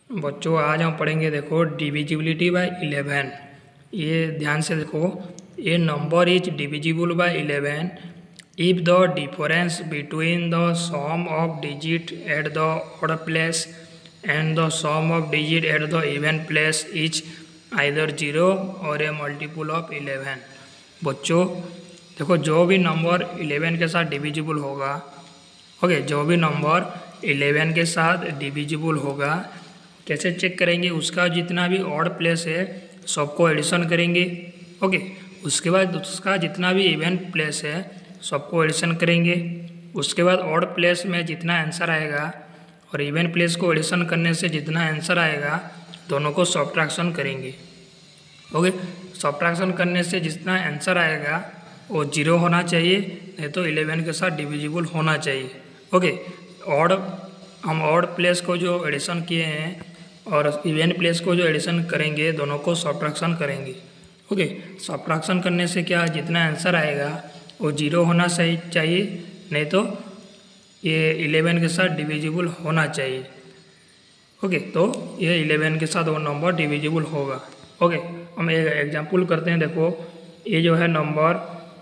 बच्चों आज हम पढ़ेंगे, देखो डिविजिबिलिटी बाय 11। ये ध्यान से देखो, a number is divisible by 11 if the difference between the sum of digit at the odd place and the sum of digit at the even place is either 0 और ए मल्टीपल ऑफ 11। बच्चों देखो, जो भी number 11 के साथ divisible होगा, okay, जो भी नंबर 11 के साथ डिविजिबल होगा, कैसे चेक करेंगे? उसका जितना भी ऑड प्लेस है सबको एडिशन करेंगे, ओके। उसके बाद उसका जितना भी इवन प्लेस है सबको एडिशन करेंगे। उसके बाद ऑड प्लेस में जितना आंसर आएगा और इवन प्लेस को एडिशन करने से जितना आंसर आएगा दोनों को सब्ट्रैक्शन करेंगे, ओके। सब्ट्रैक्शन करने से जितना आंसर आएगा वो 0 होना चाहिए, नहीं तो 11 के साथ डिविजिबल होना चाहिए, ओके। हम ऑड प्लेस को जो एडिशन किए हैं और इवन प्लेस को जो एडिशन करेंगे दोनों को सब्ट्रैक्शन करेंगे, ओके। सब्ट्रैक्शन करने से क्या, जितना आंसर आएगा वो 0 होना चाहिए, नहीं तो ये 11 के साथ डिविजिबल होना चाहिए, ओके। तो ये 11 के साथ वो नंबर डिविजिबल होगा, ओके। हम एक एग्जाम्पल करते हैं। देखो, ये जो है नंबर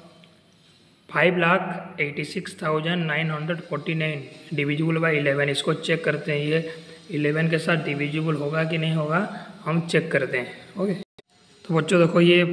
5,86,949 डिविजिबल बाय 11, इसको चेक करते हैं। ये 11 के साथ डिविजिबल होगा कि नहीं होगा, हम चेक करते हैं, ओके। तो बच्चों देखो, ये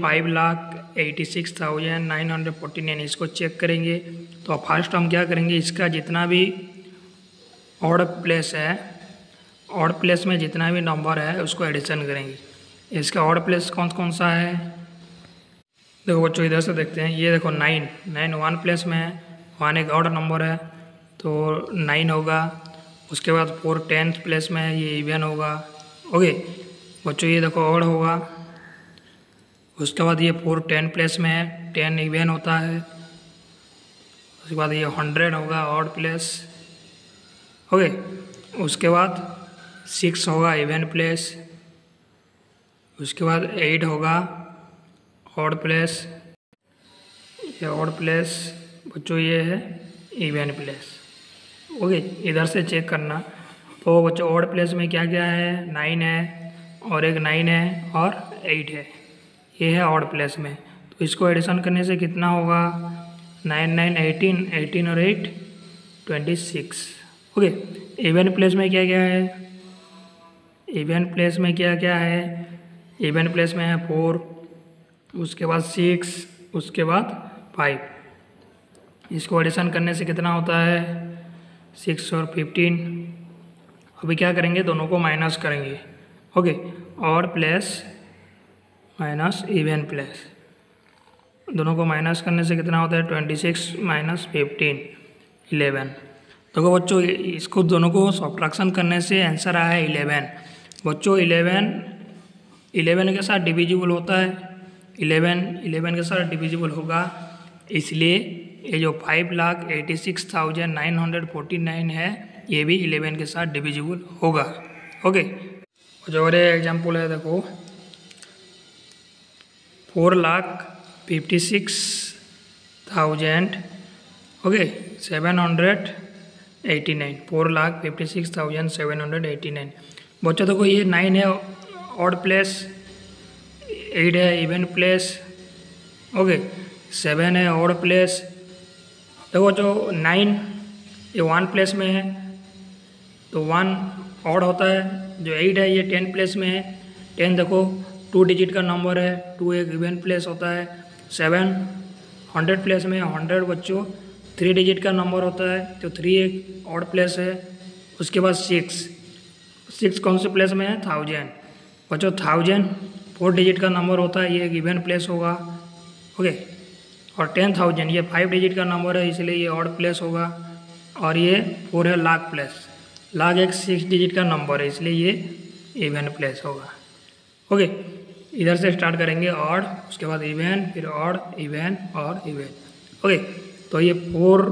5,86,949 इसको चेक करेंगे। तो फर्स्ट हम क्या करेंगे, इसका जितना भी ऑड प्लेस है, ऑड प्लेस में जितना भी नंबर है उसको एडिशन करेंगे। इसका ऑड प्लेस कौन कौन सा है? देखो बच्चों, इधर से देखते हैं। ये देखो 9 वन प्लेस में है, 1 एक ऑड नंबर है तो 9 होगा। उसके बाद 4 10th प्लेस में है, ये इवन होगा, ओके। बच्चों ये देखो ऑड होगा। उसके बाद ये 4 10 प्लेस में है, 10 इवन होता है। उसके बाद ये 100 होगा ऑड प्लेस, ओके। उसके बाद 6 होगा इवन प्लेस। उसके बाद 8 होगा ऑड प्लेस, ये ऑड प्लेस। बच्चों ये है इवन प्लेस, ओके। इधर से चेक करना। तो बच्चों ऑड प्लेस में क्या क्या है? 9 है और एक 9 है और 8 है, ये है ऑड प्लेस में। तो इसको एडिशन करने से कितना होगा? 9 9 18, 18 और 8 26, ओके। इवन प्लेस में क्या क्या है? इवन प्लेस में क्या क्या है? इवन प्लेस में है 4, उसके बाद 6, उसके बाद 5। इसको एडिशन करने से कितना होता है? 6 और 15। अभी क्या करेंगे, दोनों को माइनस करेंगे, okay. Odd place minus even place, दोनों को माइनस करने से कितना होता है? 26 माइनस 15 11। देखो बच्चों, इसको दोनों को सब्ट्रैक्शन करने से आंसर आया है 11। बच्चों 11 के साथ डिविजिबल होता है, 11 के साथ डिविजिबल होगा, इसलिए ये जो 5,86,949 है ये भी 11 के साथ डिविजिबल होगा, ओके। जो और एग्जाम्पल है, देखो 4,56,000, ओके, 789, 4,56,789। बच्चों देखो, ये 9 है ऑड प्लेस, 8 है इवन प्लेस, ओके, 7 है ऑड प्लेस। देखो जो 9 ये 1 प्लेस में है तो 1 ऑड होता है। जो 8 है ये 10 प्लेस में है। 10 देखो 2 डिजिट का नंबर है, 2 एक इवन प्लेस होता है। 7 100 प्लेस में है, 100 बच्चों 3 डिजिट का नंबर होता है तो 3 एक ऑड प्लेस है। उसके बाद 6 कौन से प्लेस में है? 1000 बच्चों, 1000 4 डिजिट का नंबर होता है, ये एक इवन प्लेस होगा, ओके। और 10,000 ये 5 डिजिट का नंबर है, इसलिए ये ऑड प्लेस होगा। और ये 4 है लाख प्लेस, लाख एक 6 डिजिट का नंबर है, इसलिए ये इवन प्लेस होगा, ओके। इधर से स्टार्ट करेंगे ऑड, उसके बाद इवन, फिर ऑड इवन और इवन, ओके। तो ये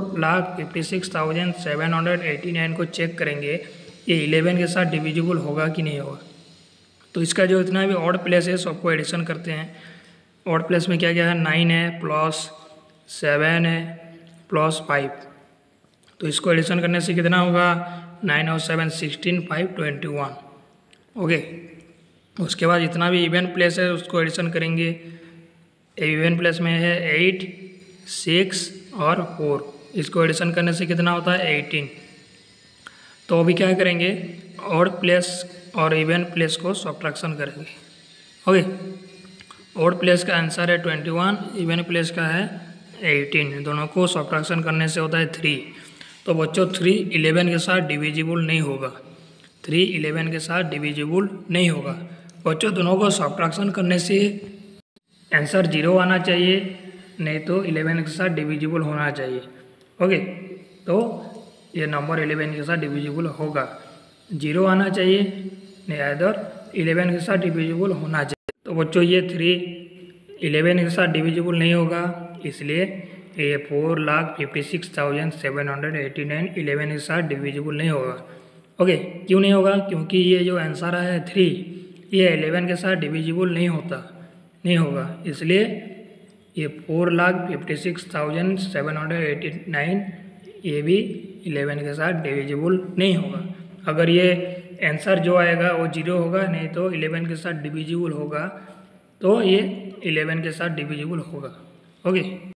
4,56,789 को चेक करेंगे, ये 11 के साथ डिविजिबल होगा कि नहीं होगा। तो इसका जो इतना भी ऑड प्लेस है सबको एडिशन करते हैं। ऑड प्लेस में क्या क्या है? 9 है प्लस 7 है प्लस 5। तो इसको एडिशन करने से कितना होगा? 9 और 7 16, 5 21, ओके। उसके बाद जितना भी इवन प्लेस है उसको एडिशन करेंगे। इवन प्लेस में है 8, 6 और 4, इसको एडिशन करने से कितना होता है 18। तो अभी क्या करेंगे, ऑड प्लेस और इवन प्लेस को सब्ट्रैक्शन करेंगे। ओके, ऑड प्लेस का आंसर है 21, इवन प्लेस का है 18, दोनों को सब्ट्रैक्शन करने से होता है 3। तो बच्चों 3 11 के साथ डिविजिबल नहीं होगा, 3 11 के साथ डिविजिबल नहीं होगा। बच्चों दोनों को सब्ट्रैक्शन करने से आंसर 0 आना चाहिए, नहीं तो 11 के साथ डिविजिबल होना चाहिए। ओके, तो ये नंबर 11 के साथ डिविजिबल होगा, 0 आना चाहिए, नहीं अदर 11 के साथ डिविजिबल होना चाहिए। तो बच्चों ये 3 11 के साथ डिविजिबल नहीं होगा, इसलिए ये 4,56,789 11 के साथ डिविजिबल नहीं होगा। ओके, क्यों नहीं होगा, क्योंकि ये जो आंसर है 3 ये 11 के साथ डिविजिबल नहीं होगा, इसलिए ये 4,56,789 ये भी 11 के साथ डिविजिबल नहीं होगा। अगर ये आंसर जो आएगा वो 0 होगा, नहीं तो 11 के साथ डिविजिबल होगा, तो ये 11 के साथ डिविजिबल होगा। ओके।